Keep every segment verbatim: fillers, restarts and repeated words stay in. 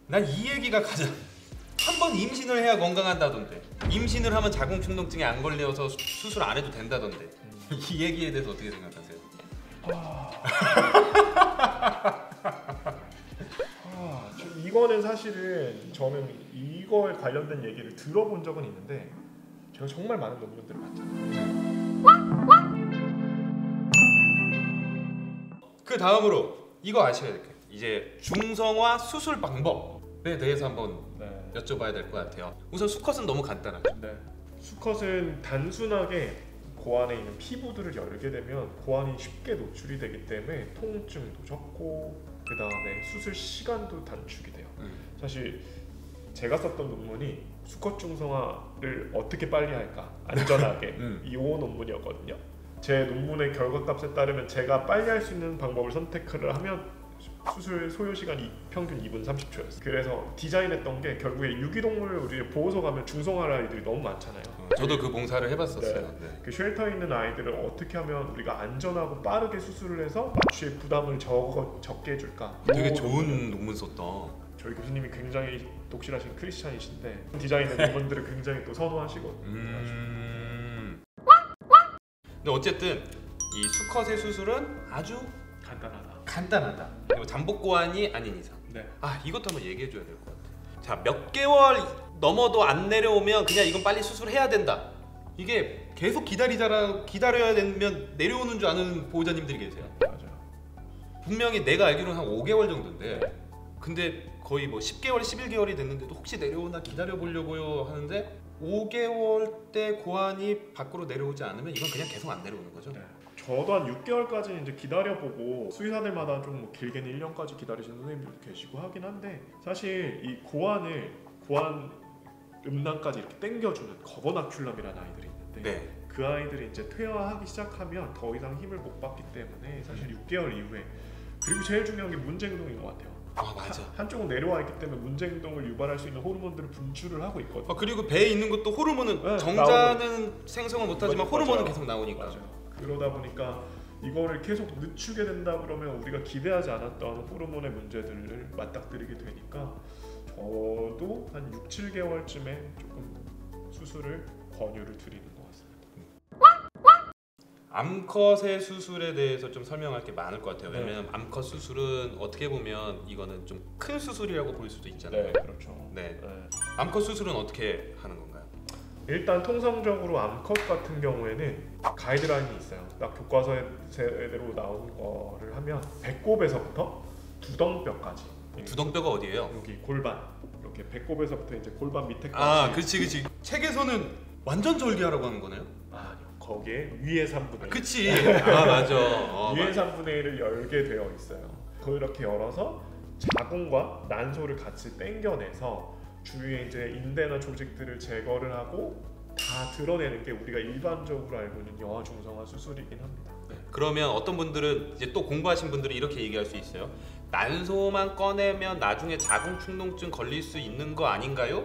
난 이 얘기가 가장 한 번 임신을 해야 건강한다던데 임신을 하면 자궁축농증에 안 걸려서 수술 안 해도 된다던데 음. 이 얘기에 대해서 어떻게 생각하세요? 아... 아, 이거는 사실은 저는 이거에 관련된 얘기를 들어본 적은 있는데 제가 정말 많은 논문들을 봤잖아요. 그 다음으로 이거 아셔야 될 게 이제 중성화 수술 방법에 대해서 한번 네. 여쭤봐야 될 것 같아요. 우선 수컷은 너무 간단하죠. 네. 수컷은 단순하게 고안에 있는 피부들을 열게 되면 고안이 쉽게 노출이 되기 때문에 통증도 적고 그 다음에 수술 시간도 단축이 돼요. 음. 사실 제가 썼던 논문이 수컷 중성화를 어떻게 빨리 할까 안전하게 음. 이 논문이었거든요. 제 논문의 결과값에 따르면 제가 빨리 할 수 있는 방법을 선택을 하면 수술 소요 시간이 평균 이 분 삼십 초였어요. 그래서 디자인했던 게 결국에 유기동물 우리 보호소 가면 중성화 아이들이 너무 많잖아요. 어, 저도 그 봉사를 해봤었어요. 네. 네. 그 쉘터에 있는 아이들을 어떻게 하면 우리가 안전하고 빠르게 수술을 해서 마취의 부담을 적, 적게 해줄까. 되게 좋은 논문 썼다. 저희 교수님이 굉장히 독실하신 크리스찬이신데 디자인의 논문들을 굉장히 또 선호하시거든요. 음... 근데 어쨌든 이 수컷의 수술은 아주 간단하다. 간단하다. 그리고 잠복 고안이 아닌 이상. 네. 아 이것도 한번 얘기해 줘야 될 것 같아. 자, 몇 개월 넘어도 안 내려오면 그냥 이건 빨리 수술해야 된다. 이게 계속 기다리자라 기다려야 되면 내려오는 줄 아는 보호자님들이 계세요. 맞아요. 분명히 내가 알기로는 한 오 개월 정도인데 근데 거의 뭐 십 개월, 십일 개월이 됐는데도 혹시 내려오나 기다려 보려고요 하는데 오 개월 때 고안이 밖으로 내려오지 않으면 이건 그냥 계속 안 내려오는 거죠. 네. 저도 한 육 개월까지 이제 기다려보고 수의사들마다 좀 뭐 길게는 일 년까지 기다리시는 선생님들도 계시고 하긴 한데 사실 이 고안을 고안 음낭까지 이렇게 당겨주는 거버나큘럼이라는 아이들이 있는데 네. 그 아이들이 이제 퇴화하기 시작하면 더 이상 힘을 못 받기 때문에 사실 육 개월 이후에 그리고 제일 중요한 게 문제행동인 것 같아요. 아 맞아. 한, 한쪽은 내려와 있기 때문에 문제행동을 유발할 수 있는 호르몬들을 분출을 하고 있거든요. 아, 그리고 배에 있는 것도 호르몬은 네, 정자는 나오는. 생성을 못하지만 맞아요. 호르몬은 맞아요. 계속 나오니까. 맞아요. 그러다 보니까 이거를 계속 늦추게 된다 그러면 우리가 기대하지 않았던 호르몬의 문제들을 맞닥뜨리게 되니까 저도 한 육, 칠 개월쯤에 조금 수술을 권유를 드리는 것 같습니다. 암컷의 수술에 대해서 좀 설명할 게 많을 것 같아요. 네. 왜냐면 암컷 수술은 어떻게 보면 이거는 좀 큰 수술이라고 볼 수도 있잖아요. 네, 그렇죠. 네. 네. 암컷 수술은 어떻게 하는 건가요? 일단 통상적으로 암컷 같은 경우에는 가이드라인이 있어요. 딱 교과서대로 나온 거를 하면 배꼽에서부터 두덩뼈까지. 두덩뼈가 어디예요? 여기 골반. 이렇게 배꼽에서부터 이제 골반 밑에까지. 아, 그렇지, 그렇지. 책에서는 완전 절개하라고 하는 거네요? 아니요. 거기에 위의 삼분의 일. 그치. 아, 맞아. 어, 위의 맞아. 삼분의 일을 열게 되어 있어요. 그렇게 열어서 자궁과 난소를 같이 당겨내서 주위에 이제 인대나 조직들을 제거를 하고 다 드러내는 게 우리가 일반적으로 알고 있는 여아 중성화 수술이긴 합니다. 네. 그러면 어떤 분들은 이제 또 공부하신 분들은 이렇게 얘기할 수 있어요. 난소만 꺼내면 나중에 자궁축농증 걸릴 수 있는 거 아닌가요?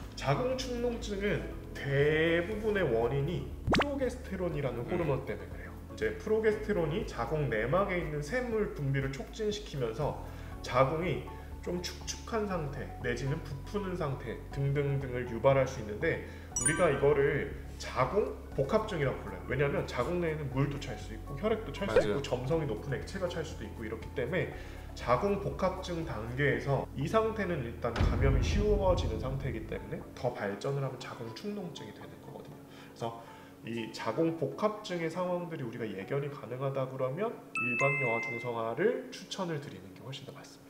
자궁축농증은 대부분의 원인이 프로게스테론이라는 음. 호르몬 때문에 그래요. 이제 프로게스테론이 자궁 내막에 있는 샘물 분비를 촉진시키면서 자궁이 좀 축축한 상태 내지는 부푸는 상태 등등등을 유발할 수 있는데 우리가 이거를 자궁 복합증이라고 불러요. 왜냐하면 자궁 내에는 물도 찰 수 있고 혈액도 찰 수 있고 점성이 높은 액체가 찰 수도 있고 이렇기 때문에 자궁 복합증 단계에서 이 상태는 일단 감염이 쉬워지는 상태이기 때문에 더 발전을 하면 자궁 축농증이 되는 거거든요. 그래서 이 자궁 복합증의 상황들이 우리가 예견이 가능하다 그러면 일반 여아 중성화를 추천을 드리는 게 훨씬 더 맞습니다.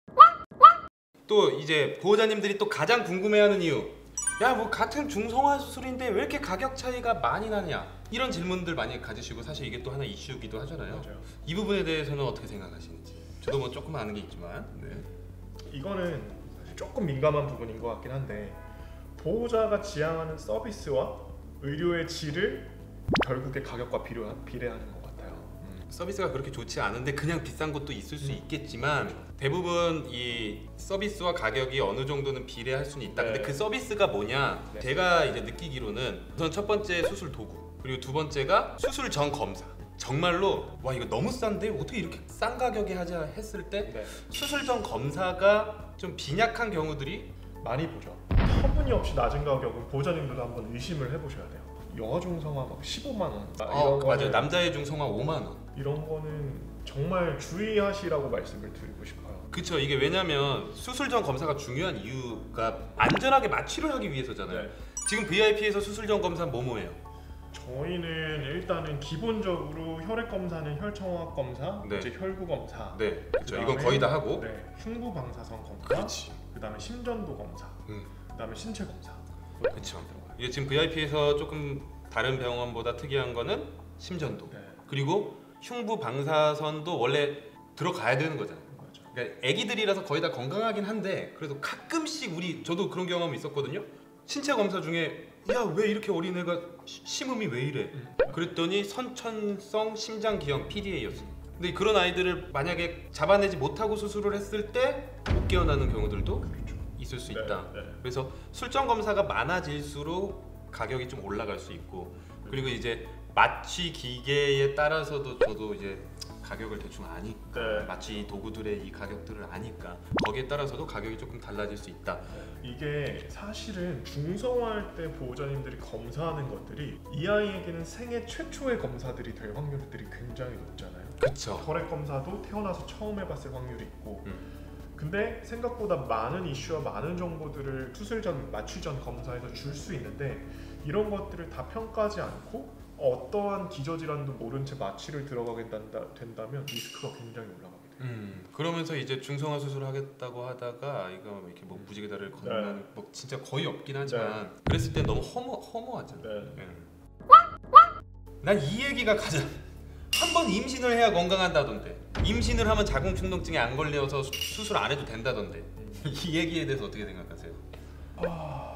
또 이제 보호자님들이 또 가장 궁금해하는 이유, 야 뭐 같은 중성화 수술인데 왜 이렇게 가격 차이가 많이 나냐, 이런 질문들 많이 가지시고 사실 이게 또 하나 이슈기도 하잖아요. 맞아요. 이 부분에 대해서는 어떻게 생각하시는지. 저도 뭐 조금 아는 게 있지만 네. 이거는 사실 조금 민감한 부분인 것 같긴 한데 보호자가 지향하는 서비스와 의료의 질을 결국에 가격과 비례하는 것 같아요. 음, 서비스가 그렇게 좋지 않은데 그냥 비싼 것도 있을 수 있겠지만 대부분 이 서비스와 가격이 어느 정도는 비례할 수는 있다. 네. 근데 그 서비스가 뭐냐? 네. 제가 이제 느끼기로는 우선 첫 번째 수술 도구, 그리고 두 번째가 수술 전 검사. 정말로 와 이거 너무 싼데 어떻게 이렇게 싼 가격에 하자 했을 때 네. 수술 전 검사가 좀 빈약한 경우들이 많이 보죠. 터무니없이 낮은 가격은 보호자님들도 한번 의심을 해보셔야 돼요. 여아 중성화 막 십오만 원. 어, 맞아요. 남자의 중성화 오만 원. 이런 거는 정말 주의하시라고 말씀을 드리고 싶어요. 그쵸. 이게 왜냐면 수술 전 검사가 중요한 이유가 안전하게 마취를 하기 위해서잖아요. 네. 지금 브이아이피에서 수술 전 검사는 뭐뭐예요? 저희는 일단은 기본적으로 혈액 검사는 혈청합 검사, 네. 이제 혈구 검사. 네, 그렇죠. 이건 그다음에 거의 다 하고. 네, 흉부 방사선 검사. 그렇지. 그다음에 심전도 검사. 음. 그다음에 신체 검사. 그렇죠. 이게 지금 브이아이피에서 조금 다른 병원보다 특이한 거는 심전도. 네. 그리고 흉부 방사선도 원래 들어가야 되는 거잖아요. 맞아. 그러니까 아기들이라서 거의 다 건강하긴 한데 그래도 가끔씩 우리 저도 그런 경험이 있었거든요. 신체 검사 중에 야 왜 이렇게 어린애가 시- 심음이 왜 이래? 음. 그랬더니 선천성 심장기형 피디에이였어요. 근데 그런 아이들을 만약에 잡아내지 못하고 수술을 했을 때 못 깨어나는 경우들도 그렇죠. 있을 수 네, 있다. 네. 그래서 술전 검사가 많아질수록 가격이 좀 올라갈 수 있고 그리고 이제 마취 기계에 따라서도 저도 이제 가격을 대충 아니까 네. 마취 도구들의 이 가격들을 아니까 거기에 따라서도 가격이 조금 달라질 수 있다. 이게 사실은 중성화할 때 보호자님들이 검사하는 것들이 이 아이에게는 생애 최초의 검사들이 될 확률들이 굉장히 높잖아요. 그렇죠. 혈액 검사도 태어나서 처음 해봤을 확률이 있고 음. 근데 생각보다 많은 이슈와 많은 정보들을 수술 전, 마취 전 검사에서 줄 수 있는데 이런 것들을 다 평가하지 않고 어떠한 기저질환도 모른 채 마취를 들어가게 된다, 된다면 리스크가 굉장히 올라가게 돼요. 음, 그러면서 이제 중성화 수술을 하겠다고 하다가 이거 이렇게 뭐 무지개 다리를 건너는 네. 뭐 진짜 거의 없긴 하지만 그랬을 때 너무 허무 허무하잖아. 네. 예. 난 이 얘기가 가장 한 번 임신을 해야 건강한다던데 임신을 하면 자궁축농증에 안 걸려서 수, 수술 안 해도 된다던데 음. 이 얘기에 대해서 어떻게 생각하세요? 아...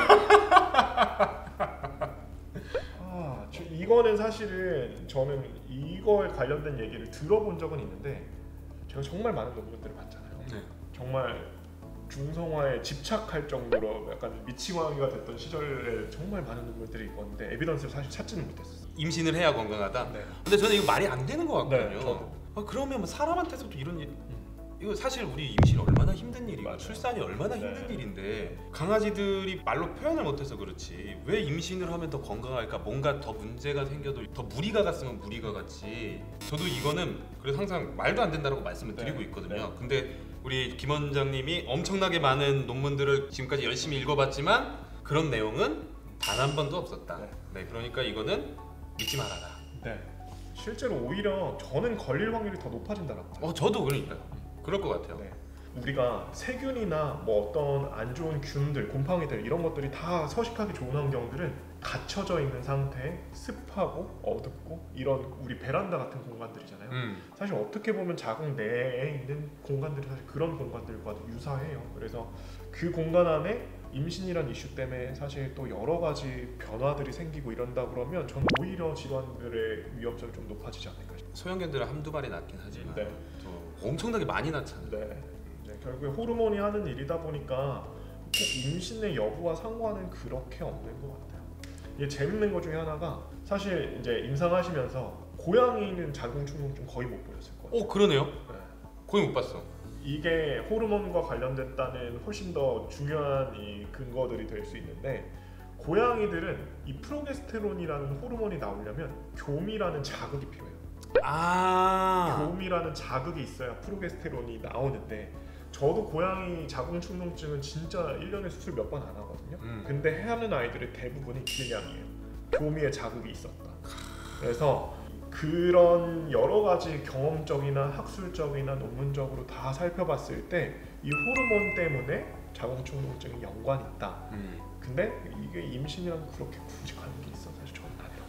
아, 저 이거는 사실은 저는 이거에 관련된 얘기를 들어본 적은 있는데 제가 정말 많은 논문들을 봤잖아요. 네. 정말 중성화에 집착할 정도로 약간 미치광이가 됐던 시절에 정말 많은 논문들이 있었는데 에비던스를 사실 찾지는 못했어요. 임신을 해야 건강하다? 네. 근데 저는 이거 말이 안 되는 것 같거든요. 네, 저도. 아, 그러면 뭐 사람한테서도 이런 일 이거 사실 우리 임신 얼마나 힘든 일이고 맞아요. 출산이 얼마나 네. 힘든 일인데 강아지들이 말로 표현을 못해서 그렇지 왜 임신을 하면 더 건강할까? 뭔가 더 문제가 생겨도 더 무리가 갔으면 무리가 갔지. 저도 이거는 그래서 항상 말도 안 된다고 말씀을 드리고 네. 있거든요. 네. 근데 우리 김 원장님이 엄청나게 많은 논문들을 지금까지 열심히 읽어봤지만 그런 내용은 단 한 번도 없었다. 네. 네, 그러니까 이거는 믿지 말아라. 네. 실제로 오히려 저는 걸릴 확률이 더 높아진다라고 봐요. 어, 저도 그러니까요. 그럴 것 같아요. 네. 우리가 세균이나 뭐 어떤 안 좋은 균들, 곰팡이들 이런 것들이 다 서식하기 좋은 환경들은 갇혀져 있는 상태에 습하고 어둡고 이런 우리 베란다 같은 공간들이잖아요. 음. 사실 어떻게 보면 자궁 내에 있는 공간들이 사실 그런 공간들과도 유사해요. 그래서 그 공간 안에 임신이란 이슈 때문에 사실 또 여러 가지 변화들이 생기고 이런다 그러면 전 오히려 질환들의 위험성이 좀 높아지지 않을까 싶어요. 소형견들은 한두 마리 낳긴 하지만 네. 또 엄청나게 많이 낳잖아요. 네. 네, 결국에 호르몬이 하는 일이다 보니까 꼭 임신의 여부와 상관은 그렇게 없는 것 같아요. 이게 재밌는 것 중에 하나가 사실 이제 임상하시면서 고양이는 자궁축농증 거의 못 보셨을 거예요. 어, 그러네요. 네. 거의 못 봤어. 이게 호르몬과 관련됐다는 훨씬 더 중요한 이 근거들이 될 수 있는데 고양이들은 이 프로게스테론이라는 호르몬이 나오려면 교미라는 자극이 필요해요. 아. 교미라는 자극이 있어야 프로게스테론이 나오는데 저도 고양이 자궁축농증은 진짜 일 년에 수술 몇 번 안 하거든요. 음. 근데 하는 아이들의 대부분이 길냥이에요. 교미의 자극이 있었다. 그래서 그런 여러 가지 경험적이나 학술적이나 논문적으로 다 살펴봤을 때 이 호르몬 때문에 자궁축농증이 연관이 있다. 음. 근데 이게 임신이랑 그렇게 굳이 관계 있어? 사실 저는 아니라고.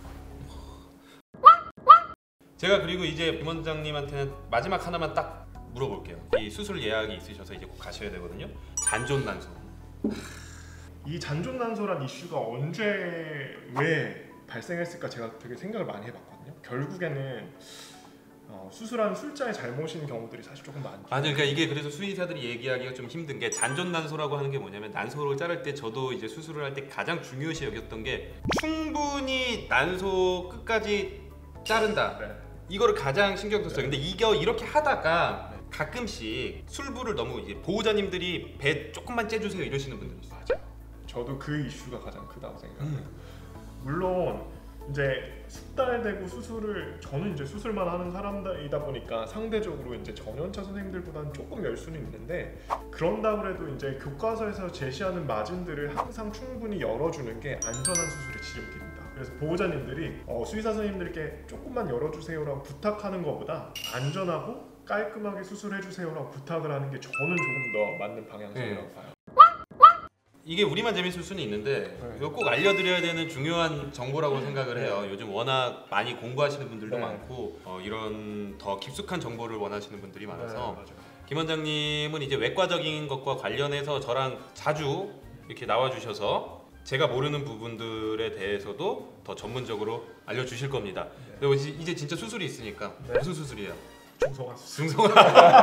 제가 그리고 이제 김 원장님한테는 마지막 하나만 딱 물어볼게요. 이 수술 예약이 있으셔서 이제 꼭 가셔야 되거든요. 잔존난소. 이 잔존난소란 이슈가 언제 왜 발생했을까 제가 되게 생각을 많이 해봤거든요. 결국에는 어, 수술한 술자의 잘못인 경우들이 사실 조금 많죠. 맞아요. 그러니까 이게 그래서 수의사들이 얘기하기가 좀 힘든 게 잔존난소라고 하는 게 뭐냐면 난소를 자를 때 저도 이제 수술을 할 때 가장 중요시 여겼던 게 충분히 난소 끝까지 자른다. 네. 이거를 가장 신경 썼어요. 근데 이게 이렇게 하다가 가끔씩 술부를 너무 이제 보호자님들이 배 조금만 째주세요 이러시는 분들이 있어요. 맞아요. 저도 그 이슈가 가장 크다고 생각해요. 음. 물론 이제 숙달되고 수술을 저는 이제 수술만 하는 사람이다 보니까 상대적으로 이제 전연차 선생님들보다는 조금 열 수는 있는데 그런다고 해도 이제 교과서에서 제시하는 마진들을 항상 충분히 열어주는 게 안전한 수술의 지름길입니다. 그래서 보호자님들이 어, 수의사 선생님들께 조금만 열어주세요라고 부탁하는 것보다 안전하고 깔끔하게 수술해주세요라고 부탁을 하는 게 저는 조금 더 맞는 방향성이라고 네. 봐요. 이게 우리만 재밌을 수는 있는데 네. 이거 꼭 알려드려야 되는 중요한 정보라고 생각을 해요. 요즘 워낙 많이 공부하시는 분들도 네. 많고 어, 이런 더 깊숙한 정보를 원하시는 분들이 많아서 네, 맞아요. 김 원장님은 이제 외과적인 것과 관련해서 저랑 자주 이렇게 나와주셔서 제가 모르는 부분들에 대해서도 더 전문적으로 알려주실 겁니다. 네. 그리고 이제- 이제 진짜 수술이 있으니까 네. 무슨 수술이에요? 중성화 수술. 중성화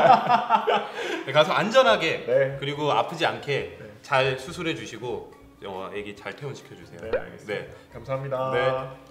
가서 안전하게 네. 그리고 아프지 않게 네. 잘 수술해 주시고 어, 애기 잘 퇴원시켜 주세요. 네, 알겠습니다. 네. 감사합니다. 네.